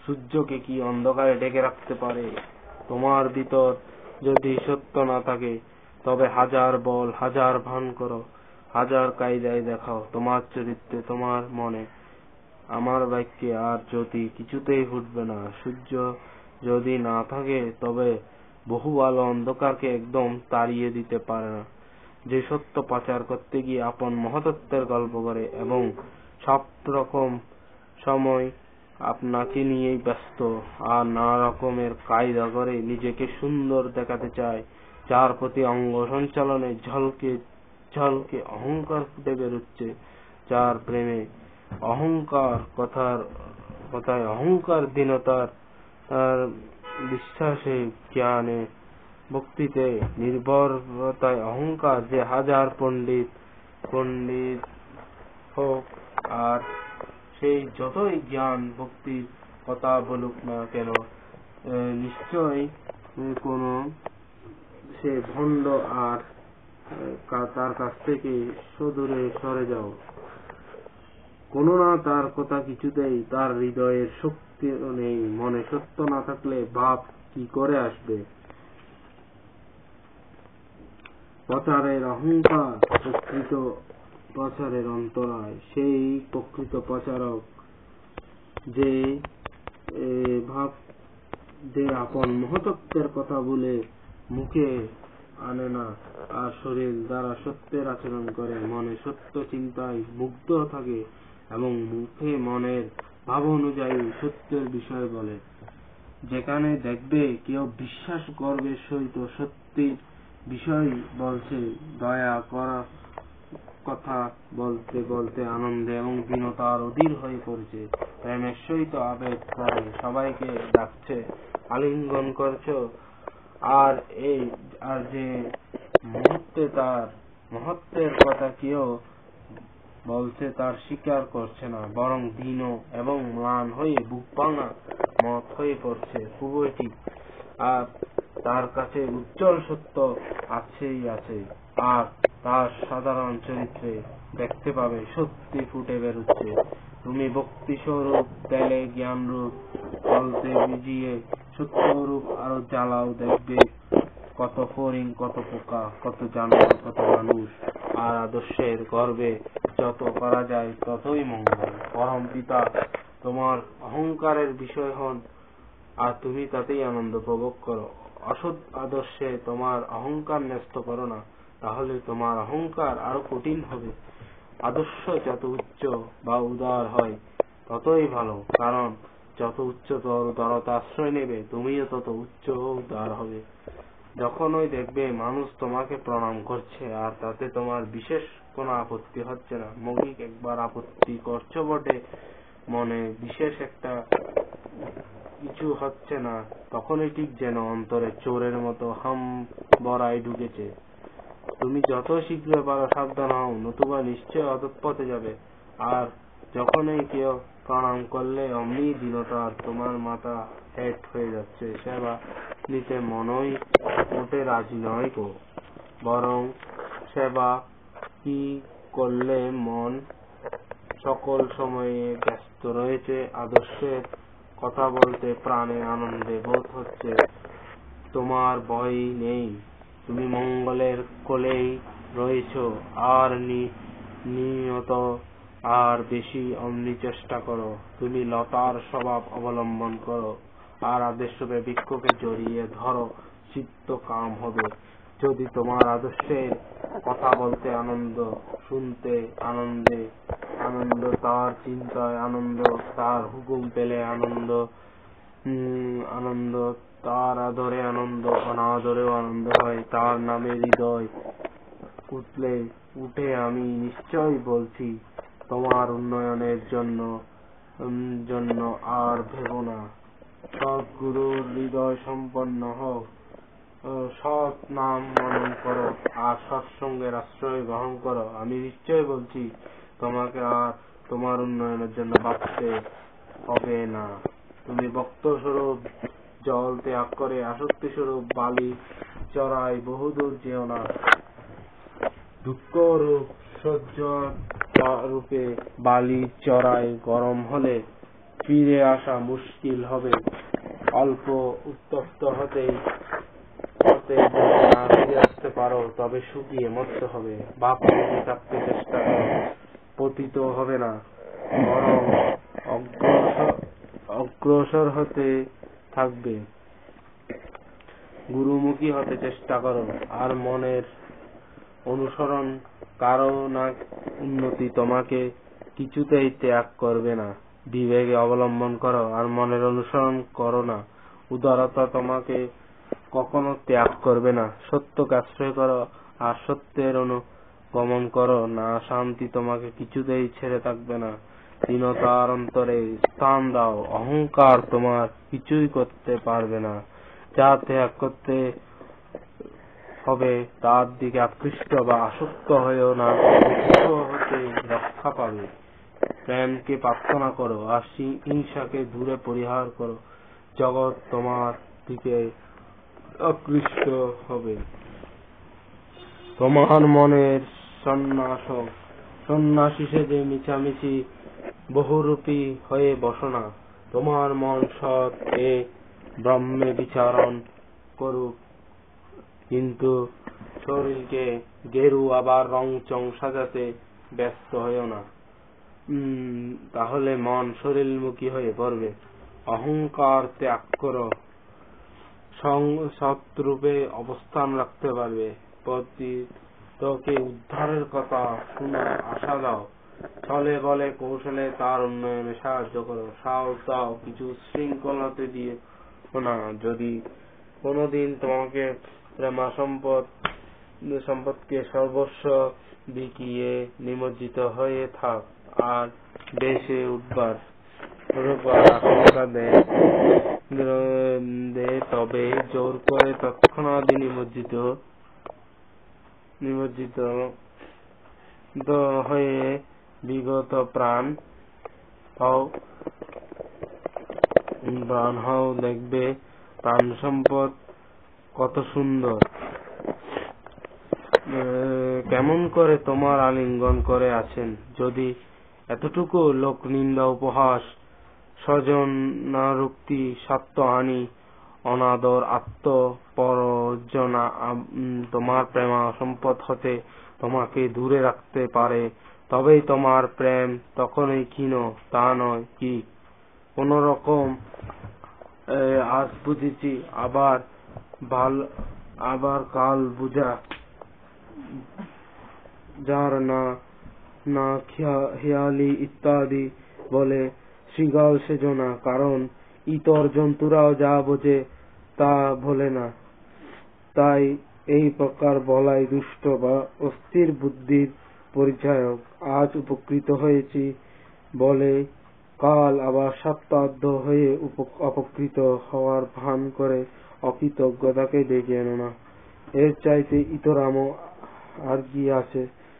সূর্যকে কি অন্ধকারে ঢেকে রাখতে পারে? তোমার ভিতর যদি সত্য না থাকে তবে হাজার বল, হাজার ভান করো, হাজার কায়দায় দেখাও, তোমার চরিত্রে, তোমার মনে, আমার বাক্যে আর জ্যোতি কিছুতেই ফুটবে না। সূর্য যদি না থাকে তবে বহু আলো অন্ধকারকে একদম তাড়িয়ে দিতে পারে না। যে সত্য প্রচার করতে গিয়ে আপন মহত্ত্বের গল্প করে এবং সব রকম সময় আপনাকে নিয়েই ব্যস্ত আর নানা রকমের কায়দা করে নিজেকে সুন্দর দেখাতে চায়, যার প্রতি অঙ্গ সঞ্চালনে ঝলকে ঝলকে অহংকার ফুটে বেরোচ্ছে, যার প্রেমে অহংকার কথায় অহংকার, দীনতার বিশ্বাসে, জ্ঞানে, ভক্তিতে, নির্ভরতায় অহংকার, যে হাজার পণ্ডিত হোক আর সেই যতই জ্ঞান ভক্তির কথা বলুক না কেন, নিশ্চয় কোন সে ভণ্ড, আর তার কাছ থেকে সুদূরে সরে যাও। কোন না তার কথা কিছুতেই তার হৃদয়ের শক্তি নেই। মনে সত্য না থাকলে ভাব কি করে আসবে? প্রচারের অহংকার প্রকৃত প্রচারের অন্তরায়। সেই প্রকৃত প্রচারক যে আপন মহত্ত্বের কথা বলে মুখে আনে না আর শরীর দ্বারা সত্যের আচরণ করে, মনে সত্য চিন্তায় মুগ্ধ থাকে এবং মুখে মনের ভাব অনুযায়ী সত্যের বিষয় বলে। যেখানে দেখবে কেউ বিশ্বাস গর্বের সহিত সত্যির বিষয় বলছে, দয়া করা কথা বলতে বলতে আনন্দে এবং দীনতার অধীর হয়ে পড়েছে, প্রেমের সহিত আবেগ করে সবাইকে ডাকছে, আলিঙ্গন করছে, আর যে মুহূর্তে তার মহত্বের কথা কেউ বলছে তার স্বীকার করছে না, বরং দীন এবং ম্লান হয়ে বুক ভাঙা মত হয়ে পড়ছে, খুবই ঠিক। আর তার কাছে উজ্জ্বল সত্য আছেই আছে, আর তার সাধারণ চরিত্রে দেখতে পাবে সত্যি ফুটে বেরোচ্ছে। তুমি ভক্তি স্বরূপ তেলে জ্ঞান রূপ জলতে ভিজিয়ে সত্য রূপ আরো জ্বালাও, দেখবে কত ফড়িং, কত পোকা, কত জানোয়ার, কত মানুষ। আর আদর্শের গর্বে যত করা যায় ততই মঙ্গল। পরম পিতা তোমার অহংকারের বিষয় হন আর তুমি তাতেই আনন্দ উপভোগ করো। অসৎ আদর্শে তোমার অহংকার ন্যস্ত করো না, তাহলে তোমার অহংকার আরো কঠিন হবে। আদর্শ যত উচ্চ বা উদার হয় ততই ভালো, কারণ যত উচ্চতর উদারতা আশ্রয় নেবে তুমিও তত উচ্চ ও উদার হবে। যখনই দেখবে মানুষ তোমাকে প্রণাম করছে আর তাতে তোমার বিশেষ কোনো আপত্তি হচ্ছে না, মৌখিক একবার আপত্তি করছো বটে, মনে বিশেষ একটা কিছু হচ্ছে না, তখনই ঠিক যেন অন্তরে চোরের মতো হাম বড়াই ঢুকেছে। তুমি যত শীঘ্র পারো সাবধান হও, নতুবা নিশ্চয় অধঃপথে যাবে। আর যখনই কেউ প্রণাম করলে অমনি দীনতার তোমার মাথা হেট হয়ে যাচ্ছে, সেবা নিতে মনই মোটে রাজি নয় গো। বরং সেবা কি করলে মন সকল সময়ে ব্যস্ত রয়েছে, আদর্শের কথা বলতে প্রাণে আনন্দে বোধ হচ্ছে, তোমার ভয় নেই, তুমি মঙ্গলের কোলেই রয়েছ। আর নিয়ত আর বেশি অমনি চেষ্টা করো, তুমি লতার স্বভাব অবলম্বন করো আর আদর্শে বৃক্ষকে জড়িয়ে ধরো, চিত্ত কাম হবে। যদি তোমার আদর্শের কথা বলতে আনন্দ, শুনতে আনন্দ, তার চিন্তায় আনন্দ, তার হুকুম পেলে আনন্দ, তার আদরে আনন্দ, অনাদরেও আনন্দ হয়, তার নামে হৃদয় উঠে, আমি নিশ্চয় বলছি তোমার উন্নয়নের জন্য আর ভেবো না। সদ্গুরুর হৃদয় সম্পন্ন হও, সৎ নাম মনন করো আর সৎসঙ্গের আশ্রয় গ্রহণ করো। আমি নিশ্চয় বলছি তোমাকে আর তোমার উন্নয়নের জন্য ভাবতে হবে না। তুমি ভক্ত স্বরূপ জল ত্যাগ করে আসক্তি স্বরূপ বালি চড়াই বহুদূর যেও না। দুঃখ রূপ সহ্য রূপে বালি চড়াই গরম হলে ফিরে আসা মুশকিল হবে। অল্প উত্তপ্ত হতে যদি না ফিরে আসতে পারো তবে শুকিয়ে মরতে হবে। বাপে থাকতে চেষ্টা করো, পতিত হবে না, বরং অগ্রসর হতে থাকবে। গুরুমুখী হতে চেষ্টা করো, আর মনের অনুসরণ কারো না উন্নতি তোমাকে কিছুতেই ত্যাগ করবে না। বিবেক অবলম্বন করো আর মনের অনুসরণ করো না। উদারতা তোমাকে কখনো ত্যাগ করবে না। সত্যকে আশ্রয় করো আর সত্যের অনুগমন করো না। শান্তি তোমাকে কিছুতেই ছেড়ে থাকবে না। দীনতার অন্তরে স্থান দাও। অহংকার তোমার কিছুই করতে পারবে না। যা ত্যাগ করতে হবে তার দিকে আকৃষ্ট বা আসক্ত হয়েও না, হতে রক্ষা পাবে। প্রেমকে প্রার্থনা করো আর হিংসাকে দূরে পরিহার করো। জগৎ তোমার দিকে আকৃষ্ট হবে। তোমার মনের সন্ন্যাসী সেজে মিছামিছি বহুরূপী হয়ে বসো না। তোমার মন সৎ এ ব্রহ্মে বিচারণ করুক, কিন্তু শরীরকে গেরু আবার রংচং সাজাতে ব্যস্ত হয়েও না। তাহলে মন শরীরমুখী হয়ে পড়বে। অহংকার ত্যাগ করো, সৎরূপে অবস্থান রাখতে পারবে। পতিতকে উদ্ধারের কথা শোনার আশা দাও। ছলে বলে কৌশলে তার উন্নয়নে সাহায্য করো। সাহস দাও, কিছু শৃঙ্খলাতে দিয়ে না। যদি কোনদিন তোমাকে প্রেমা সম্পদকে সর্বস্ব বিকিয়ে নিমজ্জিত হয়ে থাক আর বেশে উঠবার আশঙ্কা দেয়, তবে জোর করে তৎক্ষণাৎ নিমজ্জিত হয়ে বিগত প্রাণ হও। দেখবে প্রাণ সম্পদ কত সুন্দর, কেমন করে তোমার আলিঙ্গন করে আছেন। যদি এতটুকু লোক নিন্দা, উপহাস, স্বজনারুক্তি, স্বার্থহানি, অনাদর, আত্মপরজনা তোমার প্রেমা সম্পদ হতে তোমাকে দূরে রাখতে পারে, তবেই তোমার প্রেম তখনই ক্ষীণ, তা নয় কি? কোন রকম আজ বুঝেছি, আবার কাল বুঝা যার না খেয়ালি ইত্যাদি বলে শৃগাল সেজো না, কারণ ইতর জন্তুরাও যা বোঝে তা ভোলে না। তাই এই প্রকার বলাই দুষ্ট বা অস্থির বুদ্ধির পরিচায়ক। আজ উপকৃত হয়েছি বলে কাল আবার স্বার্থার্থ হয়ে অপকৃত হওয়ার ভান করে অকৃতজ্ঞতাকে ডেকে এনো না। এর চাইতে ইতরামও আর কি আছে?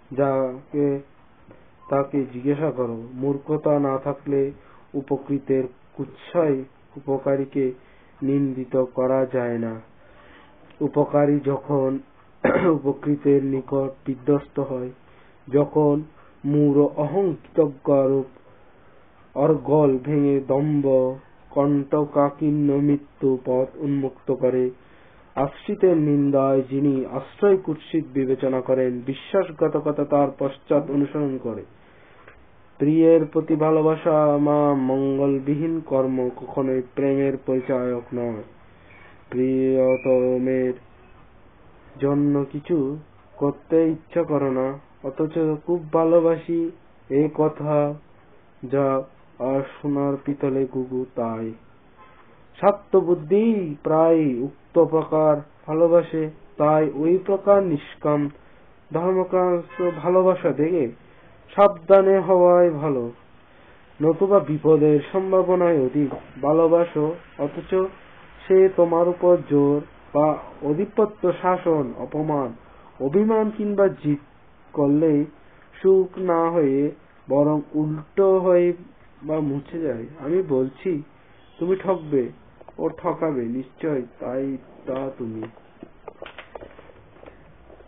তাকে জিজ্ঞাসা করো। মূর্খতা না থাকলে উপকৃতের কুৎসায় উপকারীকে নিন্দিত করা যায় না। উপকারী যখন উপকৃতের নিকট বিধ্বস্ত হয়, যখন মূঢ় অহংকৃতজ্ঞরূপ অর্গল ভেঙে দম্ভ কণ্টকাকীর্ণ মৃত্যু পথ উন্মুক্ত করে, আশ্রিতের নিন্দায় যিনি আশ্রয় কুৎসিত বিবেচনা করেন, বিশ্বাসঘাতকতা তার পশ্চাৎ অনুসরণ করে। প্রিয়ের প্রতি ভালোবাসা মা মঙ্গলবিহীন কর্ম কখনোই প্রেমের পরিচায়ক নয়। প্রিয়তমের জন্য কিছু করতে ইচ্ছা করো না, অথচ খুব ভালোবাসি এ কথা যা আর সোনার পিতলে ঘুঘু তাই। স্বার্থবুদ্ধি প্রায় উক্ত প্রকার ভালোবাসে, তাই ওই প্রকার নিষ্কাম ধর্মকান্ত ভালোবাসা থেকে সাবধানে হওয়াই ভালো, নতুবা বিপদের সম্ভাবনায় অধিক। ভালোবাসো, অথচ সে তোমার উপর জোর বা আধিপত্য, শাসন, অপমান, অভিমান কিংবা জিদ করলেই সুখ না হয়ে বরং উল্টো হয়ে বা মুছে যায়। আমি বলছি তুমি ঠকবে ও ঠকাবে নিশ্চয়, তাই তা তুমি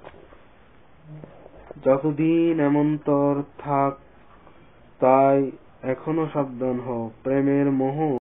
যতদিন এমন্তর থাক, তাই এখনো সাবধান হও, প্রেমের মোহ